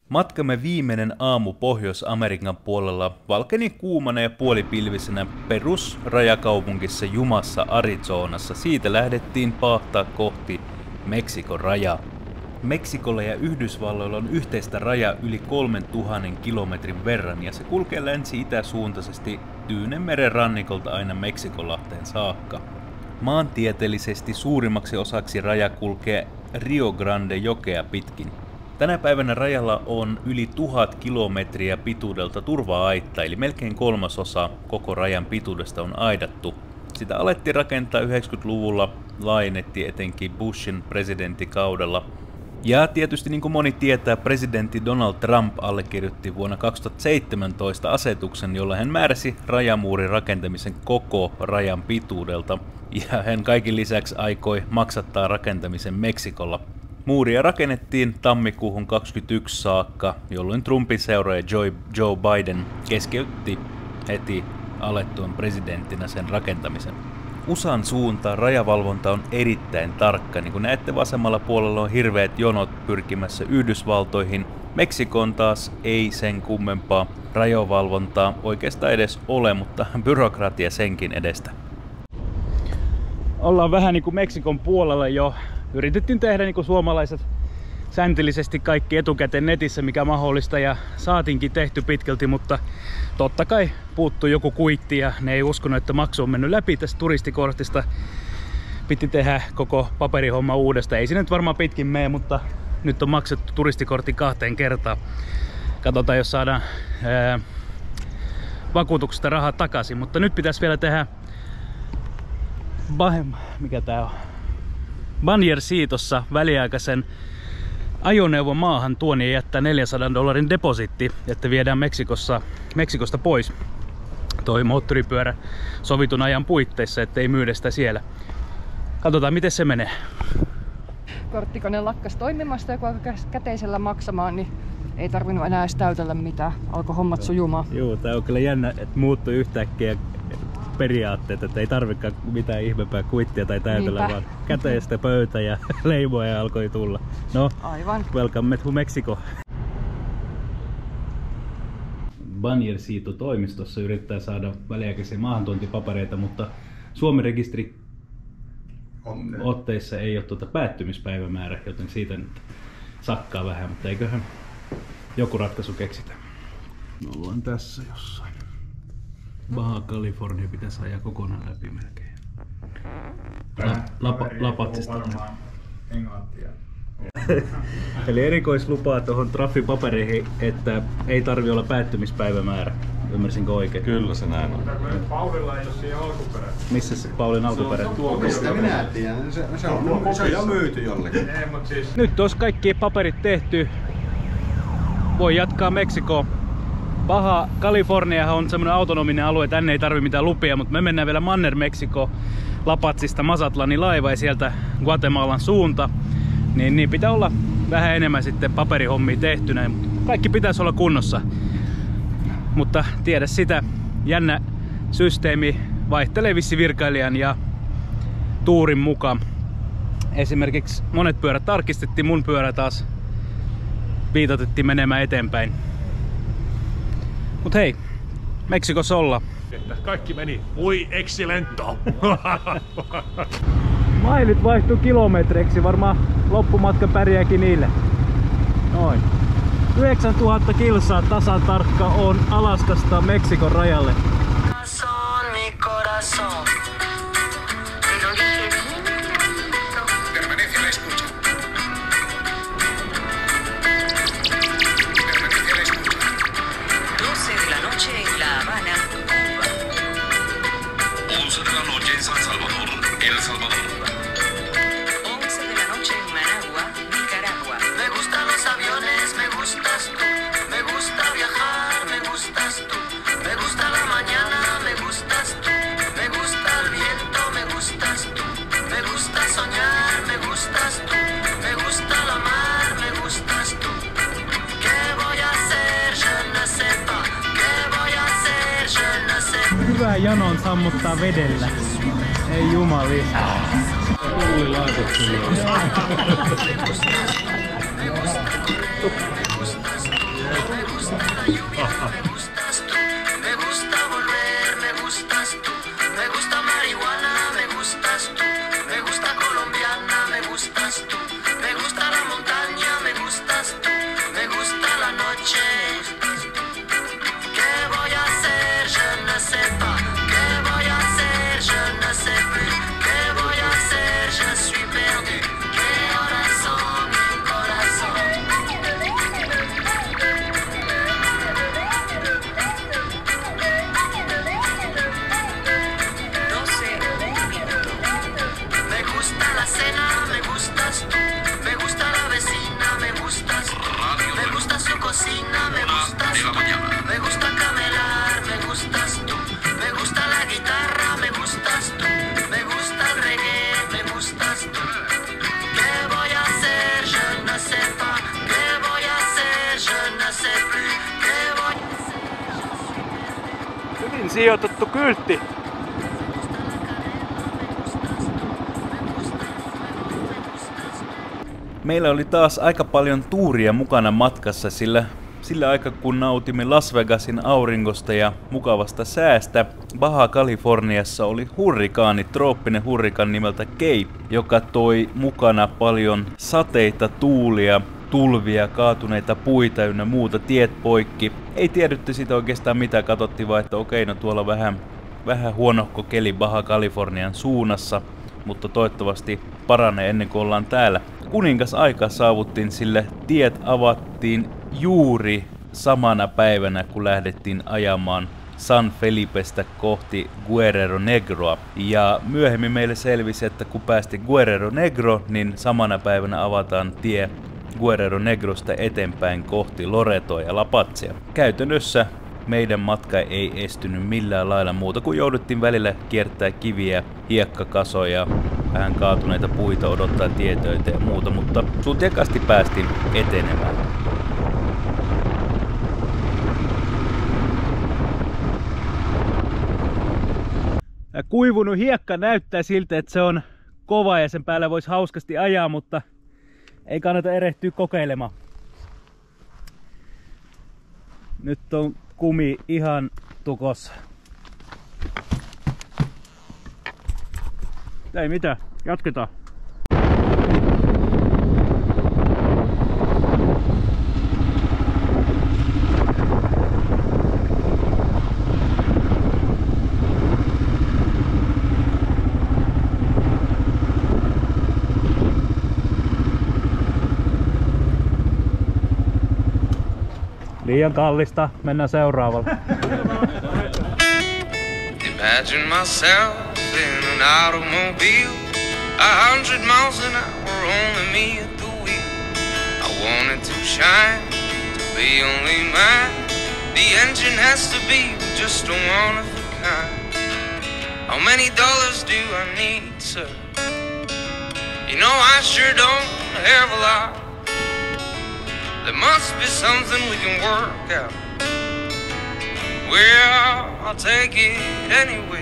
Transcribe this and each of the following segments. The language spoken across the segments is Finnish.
Matkamme viimeinen aamu Pohjois-Amerikan puolella valkeni kuumana ja puolipilvisenä perusrajakaupunkissa Yumassa, Arizonassa. Siitä lähdettiin paahtaa kohti Meksikon rajaa. Meksikolla ja Yhdysvalloilla on yhteistä rajaa yli 3000 kilometrin verran ja se kulkee länsi-itäsuuntaisesti Tyynenmeren rannikolta aina Meksikonlahteen saakka. Maantieteellisesti suurimmaksi osaksi raja kulkee Rio Grande jokea pitkin. Tänä päivänä rajalla on yli 1000 kilometriä pituudelta turva-aitta, eli melkein 1/3 koko rajan pituudesta on aidattu. Sitä alettiin rakentaa 90-luvulla, laajennettiin etenkin Bushin presidenttikaudella. Ja tietysti niin kuin moni tietää, presidentti Donald Trump allekirjoitti vuonna 2017 asetuksen, jolla hän määräsi rajamuurin rakentamisen koko rajan pituudelta. Ja hän kaiken lisäksi aikoi maksattaa rakentamisen Meksikolla. Muuria rakennettiin tammikuuhun 2021 saakka, jolloin Trumpin seuraaja Joe Biden keskeytti heti alettuaan presidenttinä sen rakentamisen. USAn suuntaan rajavalvonta on erittäin tarkka. Niin kuin näette, vasemmalla puolella on hirveät jonot pyrkimässä Yhdysvaltoihin. Meksikon taas ei sen kummempaa rajavalvontaa oikeastaan edes ole, mutta byrokratia senkin edestä. Ollaan vähän niin kuin Meksikon puolella jo. Yritettiin tehdä niin kuin suomalaiset säntillisesti kaikki etukäteen netissä, mikä mahdollista, ja saatiinkin tehty pitkälti, mutta totta kai puuttui joku kuitti ja ne ei uskonut, että maksu on mennyt läpi tästä turistikortista. Piti tehdä koko paperihomma uudestaan. Ei sinne nyt varmaan pitkin mene, mutta nyt on maksettu turistikortti 2 kertaa. Katsotaan, jos saadaan vakuutuksesta rahaa takaisin, mutta nyt pitäisi vielä tehdä mikä tää on? Banjer-siitossa väliaikaisen ajoneuvon maahan tuon ja jättää $400 depositti, että viedään Meksikosta pois toi moottoripyörä sovitun ajan puitteissa, ettei myydä sitä siellä. Katsotaan, miten se menee. Korttikone lakkas toimimasta ja kun alkoi käteisellä maksamaan, niin ei tarvinnut enää edes täytellä mitään. Alkoi hommat sujumaan. Joo, tää on kyllä jännä, että muuttui yhtäkkiä periaatteet, että ei tarvikaan mitään ihmeempää kuittia tai täytellä, vaan käteistä pöytä ja leimoja alkoi tulla. No, aivan. Welcome to Mexico. Banjer-siito toimistossa yrittää saada väliaikaisia maahantuontipapereita, mutta Suomen rekisteri otteissa ei ole päättymispäivämäärä, joten siitä nyt sakkaa vähän, mutta eiköhän joku ratkaisu keksitä. Me ollaan tässä jossain. Baja California pitäisi ajaa kokonaan läpi melkein. Lapatsista. Englantia. Eli erikoislupaa tuohon traffipapereihin, että ei tarvi olla päättymispäivämäärä. Ymmärsinkö oikein? Kyllä se näin on. Paulilla ei ole siinä alkuperä. Missä se Paulin alkuperä? Mistä minä tiedän? Se on jo myyty jollekin. Ei, mut siis... Nyt olisi kaikki paperit tehty. Voi jatkaa Meksikoon. Baja California on semmoinen autonominen alue, tänne ei tarvi mitään lupia, mutta me mennään vielä Manner-Meksiko Lapatsista Mazatlanin laiva ja sieltä Guatemalan suunta. Niin pitää olla vähän enemmän sitten paperihommia tehtynä, mutta kaikki pitäisi olla kunnossa. Mutta tiedä sitä, jännä systeemi vaihtelee vissi virkailijan ja tuurin mukaan. Esimerkiksi monet pyörät tarkistettiin, mun pyörä taas viitotettiin menemään eteenpäin. Mut hei, Meksikossa ollaan. Kaikki meni muy excelento. Mailit vaihtuu kilometreiksi, varmaan loppumatka pärjääkin niille. Noin. 9000 kilsaa tasan tarkka on Alaskasta Meksikon rajalle. El Salvador. 11 de la noche en Managua, Nicaragua. Me gustan los aviones, me gustas tú. Me gusta viajar, me gustas tú. Me gusta la mañana, me gustas tú. Me gusta el viento, me gustas tú. Me gusta soñar, me gustas tú. Me gusta la mar, me gustas tú. ¿Qué voy a hacer? Je ne sais pas. ¿Qué voy a hacer? Je ne sais pas. Hyvä janon sammuttaa vedellä. Ei jumali. Tullilaiset. cocina, me gustas tú. Me gusta camelar, me gustas tú. Me gusta la guitarra, me gustas tú. Me gusta el reggae, me gustas tú. ¿Qué voy a hacer? Je ne sais pas. ¿Qué voy a hacer? Je ne sais plus. ¿Qué voy a hacer? Hyvin sijoitettu kyltti. Meillä oli taas aika paljon tuuria mukana matkassa, sillä aikaa kun nautimme Las Vegasin auringosta ja mukavasta säästä, Baja Californiassa oli hurrikaani, trooppinen hurrikaan nimeltä Cape, joka toi mukana paljon sateita, tuulia, tulvia, kaatuneita puita ynnä muuta, tiet poikki. Ei tiedetty siitä oikeastaan mitä, katsottiin vaan, että okei, no tuolla vähän huonohko keli Baja Californian suunnassa, mutta toivottavasti paranee ennen kuin ollaan täällä. Kuningas aika saavuttiin, sillä tiet avattiin juuri samana päivänä, kun lähdettiin ajamaan San Felipestä kohti Guerrero Negroa. Ja myöhemmin meille selvisi, että kun päästi Guerrero Negro, niin samana päivänä avataan tie Guerrero Negrosta eteenpäin kohti Loretoa ja La Pazia. Käytännössä meidän matka ei estynyt millään lailla muuta, kuin jouduttiin välillä kiertää kiviä, hiekkakasoja, vähän kaatuneita puita, odottaa tietöitä ja muuta, mutta sutjakasti päästiin etenemään. Kuivunut hiekka näyttää siltä, että se on kova ja sen päällä voisi hauskasti ajaa, mutta ei kannata erehtyä kokeilemaan. Nyt on kumi ihan tukossa. Ei mitään, jatketaan. Liian kallista, mennään seuraavalle. Imagine myself in an automobile, 100 miles an hour, only me at the wheel. I want it to shine, to be only mine. The engine has to be just a one of a kind. How many dollars do I need, sir? You know I sure don't have a lot. There must be something we can work out. Well, I'll take it anyway.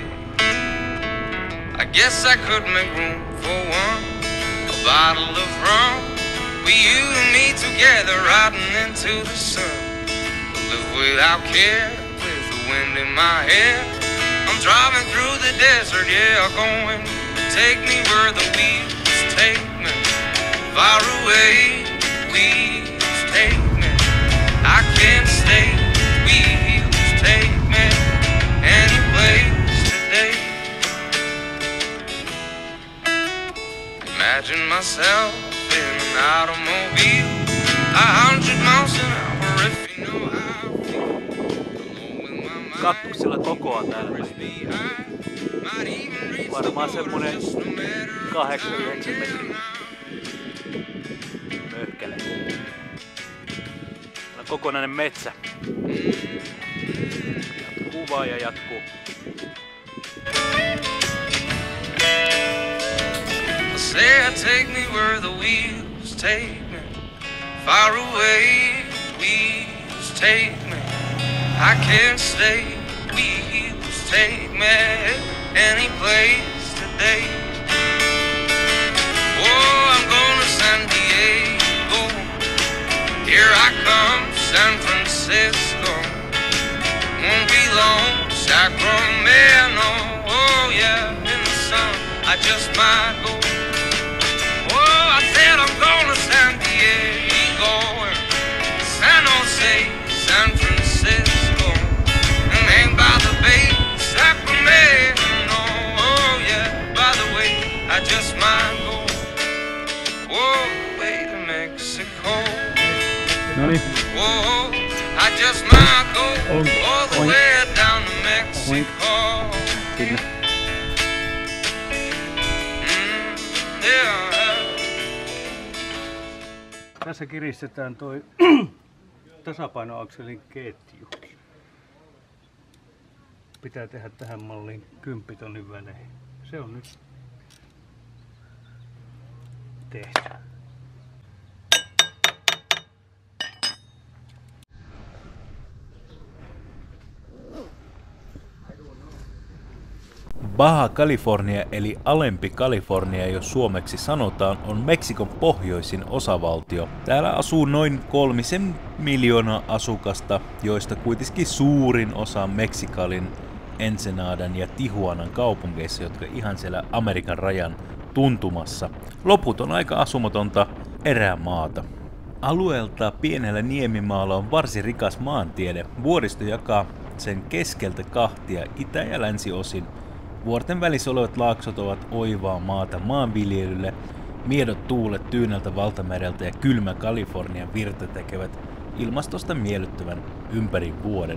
I guess I could make room for one, a bottle of rum. We, you and me together, riding into the sun. Live without care, with the wind in my hair. I'm driving through the desert, yeah, going. Take me where the wheels take me, far away. Wheels take me, I can't stay. Wheels take me any place today. Imagine myself in an automobile, 100 miles an hour, if you know how I feel. Alone with my mind, Kaktuksilla kokoa täällä. might even reach the Varmaan semmonen just no matter 8-9 metriä. Möhkäle. Täällä on kokonainen metsä. Jatkuu vaan ja jatkuu. Say take me where the wheels take me, far away. Wheels take me, I can't stay. Wheels take me any place today. Oh, I'm going to San Diego. Here I come, San Francisco. Won't be long, Sacramento. Oh yeah, in the sun, I just might go. Oh, I said I'm going to San Diego, San Jose, San Francisco, and hang by the bay, Sacramento. Oh yeah, by the way, I just might go. Whoa, way to Mexico. Noniin. Whoa, I just might go all the way down to Mexico. Sinne. Yeah. Tässä kiristetään toi tasapainoakselin ketju. Pitää tehdä tähän malliin 10 tonnin välein. Se on nyt tehty. Baja California eli Alempi Kalifornia, jos suomeksi sanotaan, on Meksikon pohjoisin osavaltio. Täällä asuu noin 3 miljoonaa asukasta, joista kuitenkin suurin osa Mexikalin, Ensenadan ja Tijuanan kaupungeissa, jotka ihan siellä Amerikan rajan tuntumassa. Loput on aika asumatonta erämaata. Alueelta pienellä niemimaalla on varsin rikas maantiede. Vuoristo jakaa sen keskeltä kahtia itä- ja länsiosin. Vuorten välissä olevat laaksot ovat oivaa maata maanviljelylle, miedot tuulet Tyyneltä valtamereltä ja kylmä Kalifornian virta tekevät ilmastosta miellyttävän ympäri vuoden.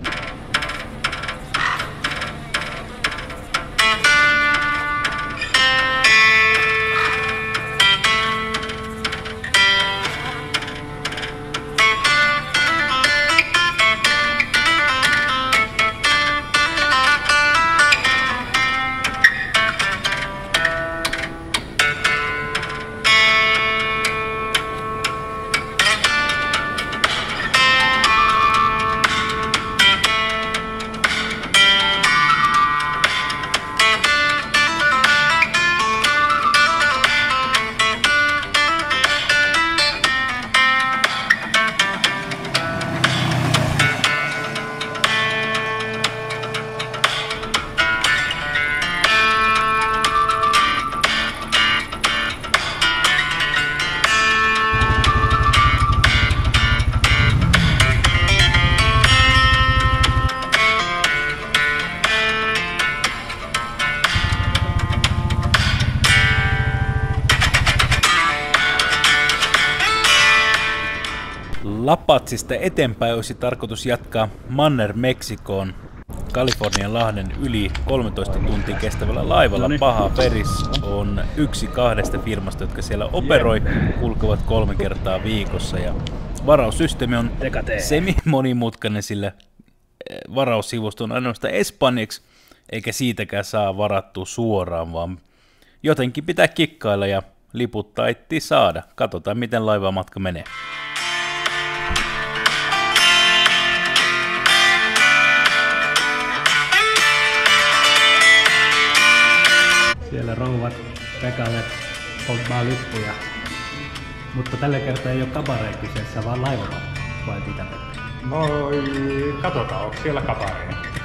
La Pazista eteenpäin olisi tarkoitus jatkaa Manner-Meksikoon Kalifornian lahden yli 13 tuntia kestävällä laivalla. Baja Ferries on yksi 2 firmasta, jotka siellä operoi, kulkevat 3 kertaa viikossa. Ja varaussysteemi on semi-monimutkainen, sillä varaussivusto on ainoastaan espanjaksi, eikä siitäkään saa varattua suoraan, vaan jotenkin pitää kikkailla ja liput taittiin saada. Katsotaan, miten laivamatka menee. Siellä rouvat Pekalle polttaa lippuja. Mutta tällä kertaa ei ole kabaree kyseessä, vaan laivalla. Vai mitä? No, katsotaan, onko siellä kabaree.